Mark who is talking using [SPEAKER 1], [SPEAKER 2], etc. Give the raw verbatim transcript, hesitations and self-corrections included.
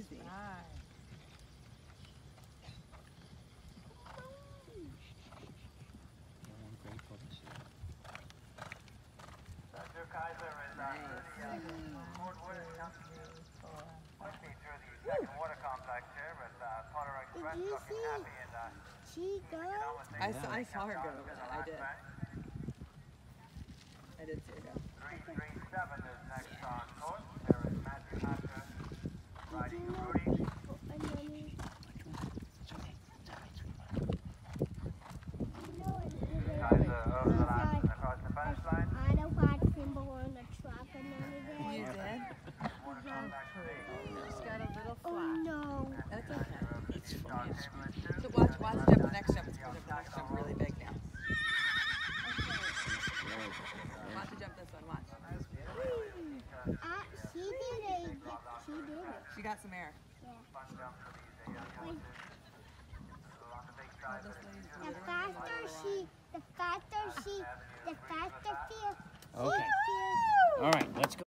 [SPEAKER 1] easy.
[SPEAKER 2] Kaiser is uh, through the uh, Fort Wood is coming with me through the second water complex here, but uh, Polar Express looking happy and uh,
[SPEAKER 3] she go?
[SPEAKER 1] I saw, I saw her go over that. I did. I did see her go.
[SPEAKER 2] three three seven is next on course. There is Matthew Hatcher riding Rudy. Kaiser over the line and across the finish line.
[SPEAKER 3] I don't watch Simba on the truck and everything.
[SPEAKER 1] You did?
[SPEAKER 2] Water complex three.
[SPEAKER 1] Just got a little
[SPEAKER 3] Oh
[SPEAKER 1] flat.
[SPEAKER 3] no.
[SPEAKER 1] That's okay.
[SPEAKER 2] It's funny.
[SPEAKER 1] So watch, watch the jump, the next jump. It's going to the next jump really big now. Watch the jump this one, watch.
[SPEAKER 3] Uh, she did it. She did it.
[SPEAKER 1] She got some air.
[SPEAKER 3] Yeah.
[SPEAKER 1] Oh,
[SPEAKER 3] The faster she, the faster she, the faster she,
[SPEAKER 4] Okay.
[SPEAKER 3] she
[SPEAKER 4] All right, let's go.